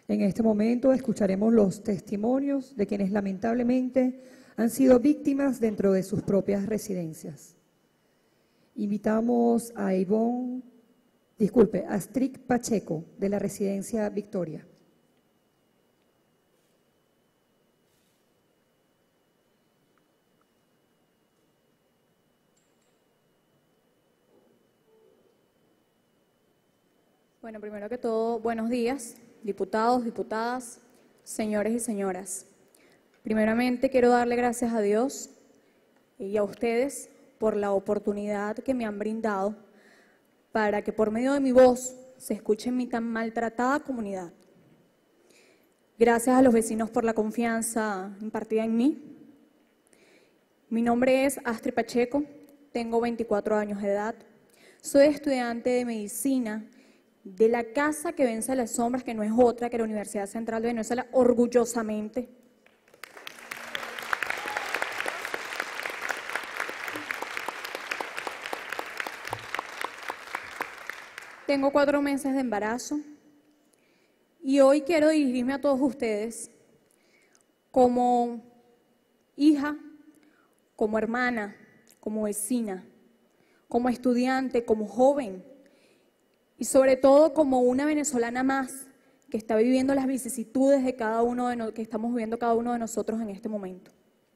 En este momento escucharemos los testimonios de quienes lamentablemente han sido víctimas dentro de sus propias residencias. Invitamos a Astrid Pacheco, de la Residencia Victoria. Bueno, primero que todo, buenos días, diputados, diputadas, señores y señoras. Primeramente, quiero darle gracias a Dios y a ustedes por la oportunidad que me han brindado para que por medio de mi voz se escuche en mi tan maltratada comunidad. Gracias a los vecinos por la confianza impartida en mí. Mi nombre es Astrid Pacheco, tengo 24 años de edad, soy estudiante de medicina de la casa que vence las sombras, que no es otra que la Universidad Central de Venezuela, orgullosamente. Tengo 4 meses de embarazo y hoy quiero dirigirme a todos ustedes como hija, como hermana, como vecina, como estudiante, como joven, y sobre todo como una venezolana más que está viviendo las vicisitudes de que estamos viviendo cada uno de nosotros en este momento.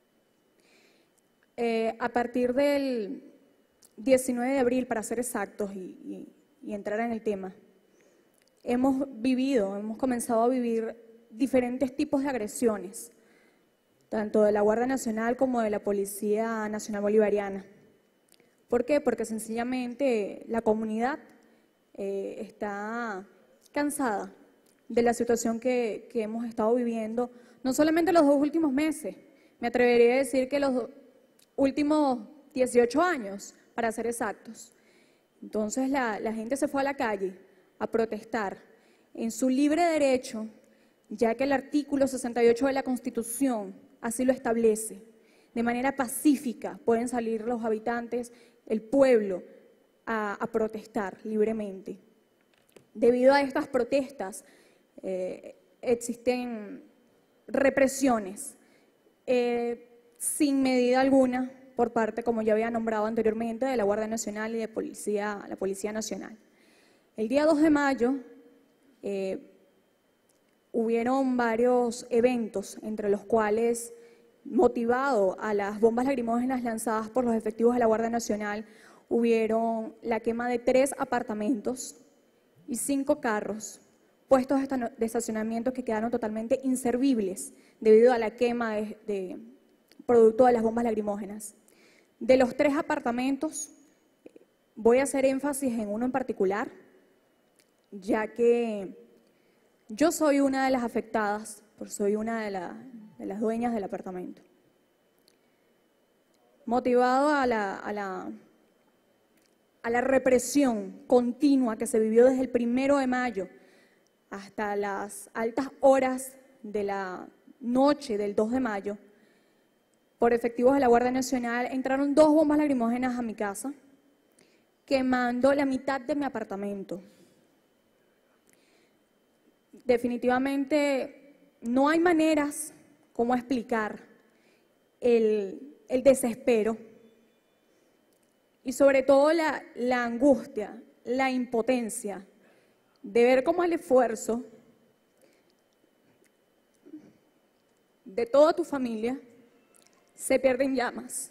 A partir del 19 de abril, para ser exactos y entrar en el tema, hemos comenzado a vivir diferentes tipos de agresiones, tanto de la Guardia Nacional como de la Policía Nacional Bolivariana. ¿Por qué? Porque sencillamente la comunidad está cansada de la situación que hemos estado viviendo, no solamente los 2 últimos meses, me atrevería a decir que los últimos 18 años, para ser exactos. Entonces la gente se fue a la calle a protestar en su libre derecho, ya que el artículo 68 de la Constitución así lo establece. De manera pacífica pueden salir los habitantes, el pueblo, a protestar libremente. Debido a estas protestas existen represiones sin medida alguna por parte, como ya había nombrado anteriormente, de la Guardia Nacional y de la Policía Nacional. El día 2 de mayo hubieron varios eventos, entre los cuales, motivado a las bombas lacrimógenas lanzadas por los efectivos de la Guardia Nacional, hubieron la quema de 3 apartamentos y 5 carros, puestos de estacionamiento que quedaron totalmente inservibles debido a la quema producto de las bombas lacrimógenas. De los 3 apartamentos, voy a hacer énfasis en uno en particular, ya que yo soy una de las afectadas, porque soy una de las dueñas del apartamento. Motivado a la represión continua que se vivió desde el 1 de mayo hasta las altas horas de la noche del 2 de mayo, por efectivos de la Guardia Nacional, entraron 2 bombas lacrimógenas a mi casa, quemando la mitad de mi apartamento. Definitivamente no hay maneras como explicar el desespero y sobre todo la angustia, la impotencia de ver cómo el esfuerzo de toda tu familia se pierde en llamas.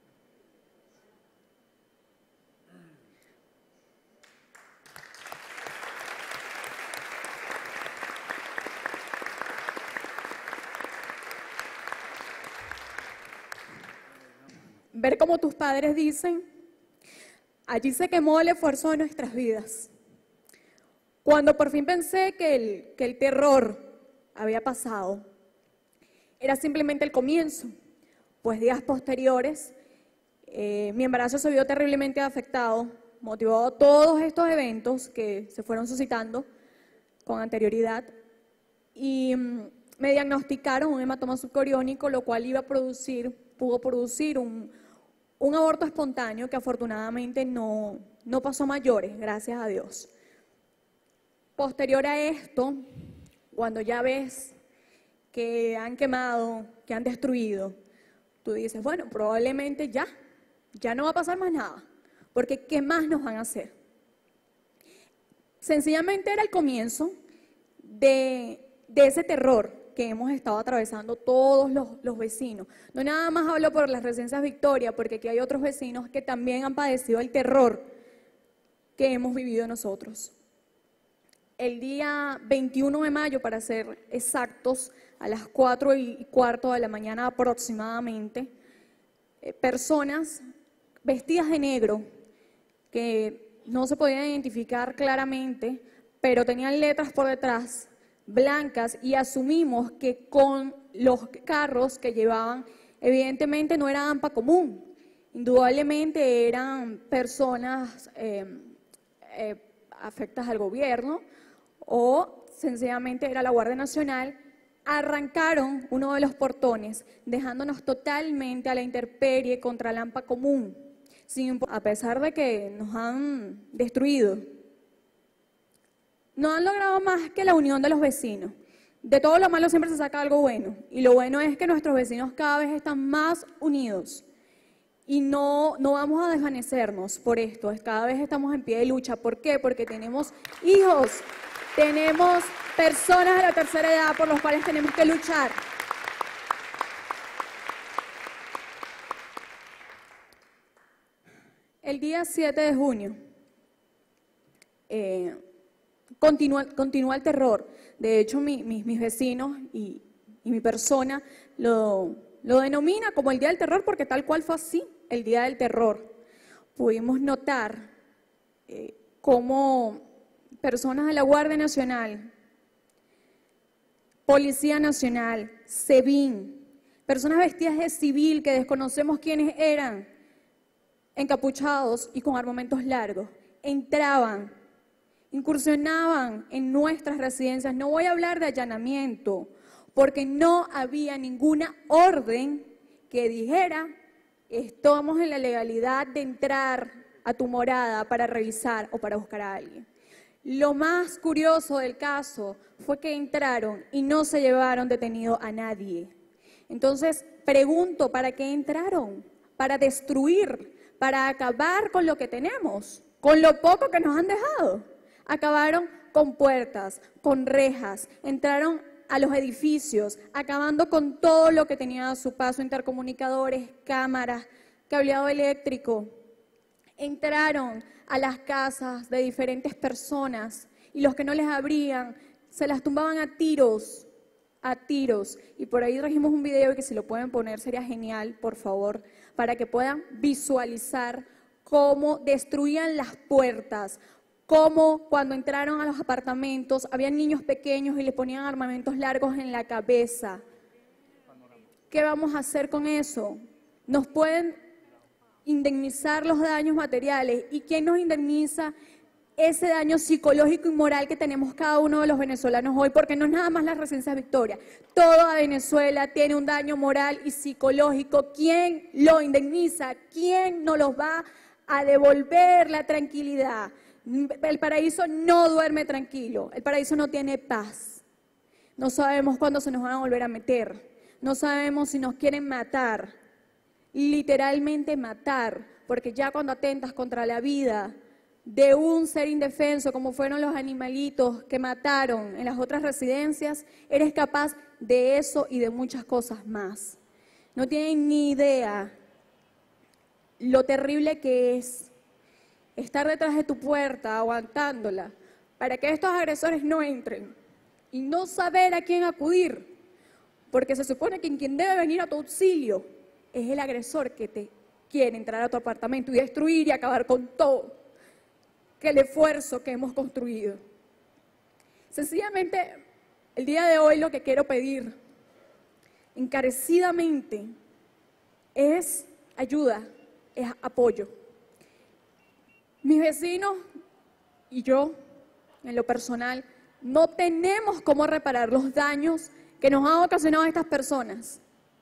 Ver cómo tus padres dicen: allí se quemó el esfuerzo de nuestras vidas. Cuando por fin pensé que el terror había pasado, era simplemente el comienzo, pues días posteriores mi embarazo se vio terriblemente afectado, motivado a todos estos eventos que se fueron suscitando con anterioridad, y me diagnosticaron un hematoma subcoriónico, lo cual pudo producir un aborto espontáneo que afortunadamente no pasó a mayores, gracias a Dios. Posterior a esto, cuando ya ves que han quemado, que han destruido, tú dices, bueno, probablemente ya no va a pasar más nada, porque ¿qué más nos van a hacer? Sencillamente era el comienzo de ese terror que hemos estado atravesando todos los vecinos. No nada más hablo por las residencias Victoria, porque aquí hay otros vecinos que también han padecido el terror que hemos vivido nosotros. El día 21 de mayo, para ser exactos, a las 4:15 de la mañana aproximadamente, personas vestidas de negro, que no se podían identificar claramente, pero tenían letras por detrás, blancas, y asumimos que con los carros que llevaban, evidentemente no era AMPA común, indudablemente eran personas afectas al gobierno o sencillamente era la Guardia Nacional. Arrancaron uno de los portones, dejándonos totalmente a la intemperie contra la AMPA común, a pesar de que nos han destruido. No han logrado más que la unión de los vecinos. De todo lo malo siempre se saca algo bueno, y lo bueno es que nuestros vecinos cada vez están más unidos. Y no vamos a desvanecernos por esto, cada vez estamos en pie de lucha. ¿Por qué? Porque tenemos hijos, tenemos personas de la tercera edad por los cuales tenemos que luchar. El día 7 de junio continúa el terror. De hecho, mis vecinos y mi persona lo denomina como el Día del Terror porque tal cual fue así, el Día del Terror. Pudimos notar cómo personas de la Guardia Nacional, Policía Nacional, SEBIN, personas vestidas de civil que desconocemos quiénes eran, encapuchados y con armamentos largos, entraban, incursionaban en nuestras residencias. No voy a hablar de allanamiento, porque no había ninguna orden que dijera, estamos en la legalidad de entrar a tu morada para revisar o para buscar a alguien. Lo más curioso del caso fue que entraron y no se llevaron detenido a nadie. Entonces, pregunto, ¿para qué entraron? Para destruir, para acabar con lo que tenemos, con lo poco que nos han dejado. Acabaron con puertas, con rejas, entraron a los edificios, acabando con todo lo que tenía a su paso, intercomunicadores, cámaras, cableado eléctrico. Entraron a las casas de diferentes personas y los que no les abrían se las tumbaban a tiros. Y por ahí trajimos un video que si lo pueden poner sería genial, por favor, para que puedan visualizar cómo destruían las puertas, cómo cuando entraron a los apartamentos había niños pequeños y les ponían armamentos largos en la cabeza. ¿Qué vamos a hacer con eso? Nos pueden indemnizar los daños materiales. ¿Y quién nos indemniza ese daño psicológico y moral que tenemos cada uno de los venezolanos hoy? Porque no es nada más la residencia Victoria. Toda Venezuela tiene un daño moral y psicológico. ¿Quién lo indemniza? ¿Quién nos los va a devolver la tranquilidad? El paraíso no duerme tranquilo, el paraíso no tiene paz. No sabemos cuándo se nos van a volver a meter, no sabemos si nos quieren matar, literalmente matar, porque ya cuando atentas contra la vida de un ser indefenso, como fueron los animalitos que mataron en las otras residencias, eres capaz de eso y de muchas cosas más. No tienen ni idea lo terrible que es estar detrás de tu puerta, aguantándola, para que estos agresores no entren y no saber a quién acudir, porque se supone que quien debe venir a tu auxilio es el agresor que te quiere entrar a tu apartamento y destruir y acabar con todo el esfuerzo que hemos construido. Sencillamente, el día de hoy lo que quiero pedir encarecidamente es ayuda, es apoyo. Mis vecinos y yo, en lo personal, no tenemos cómo reparar los daños que nos han ocasionado estas personas,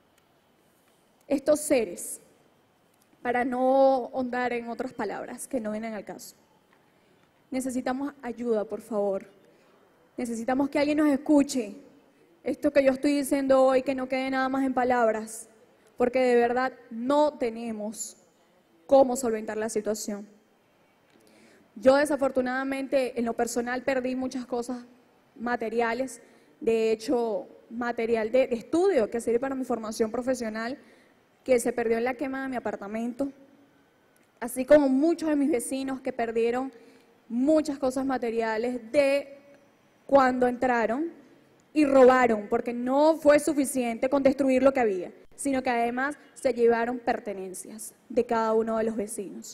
estos seres, para no ahondar en otras palabras que no vienen al caso. Necesitamos ayuda, por favor. necesitamos que alguien nos escuche. Esto que yo estoy diciendo hoy, que no quede nada más en palabras, porque de verdad no tenemos cómo solventar la situación. Yo desafortunadamente en lo personal perdí muchas cosas materiales, de hecho material de estudio que sirve para mi formación profesional, que se perdió en la quema de mi apartamento, así como muchos de mis vecinos que perdieron muchas cosas materiales de cuando entraron y robaron, porque no fue suficiente con destruir lo que había, sino que además se llevaron pertenencias de cada uno de los vecinos.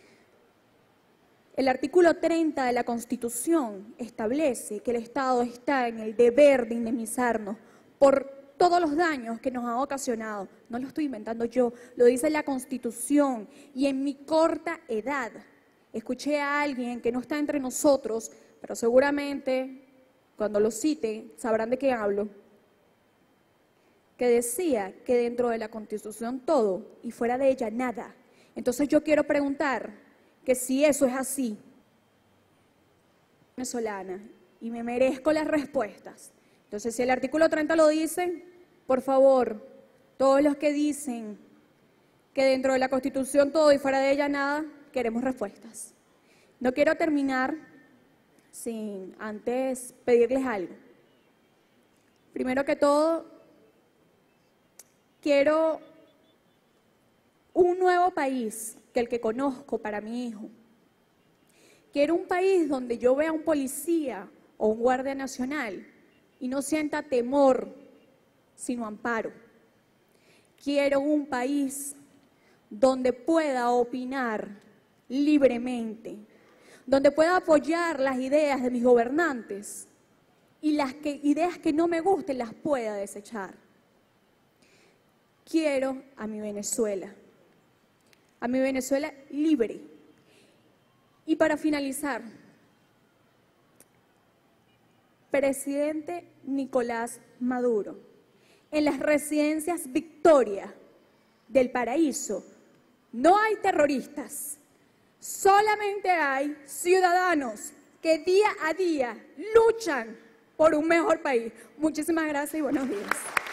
El artículo 30 de la Constitución establece que el Estado está en el deber de indemnizarnos por todos los daños que nos han ocasionado. No lo estoy inventando yo, lo dice la Constitución. Y en mi corta edad, escuché a alguien que no está entre nosotros, pero seguramente cuando lo cite sabrán de qué hablo, que decía que dentro de la Constitución todo y fuera de ella nada. Entonces yo quiero preguntar que si eso es así, venezolana, y me merezco las respuestas. Entonces, si el artículo 30 lo dice, por favor, todos los que dicen que dentro de la Constitución todo y fuera de ella nada, queremos respuestas. No quiero terminar sin antes pedirles algo. Primero que todo, quiero un nuevo país que el que conozco para mi hijo. Quiero un país donde yo vea un policía o un guardia nacional y no sienta temor, sino amparo. Quiero un país donde pueda opinar libremente, donde pueda apoyar las ideas de mis gobernantes y las ideas que no me gusten las pueda desechar. Quiero a mi Venezuela libre. Y para finalizar, presidente Nicolás Maduro, en las residencias Victoria del Paraíso no hay terroristas, solamente hay ciudadanos que día a día luchan por un mejor país. Muchísimas gracias y buenos días.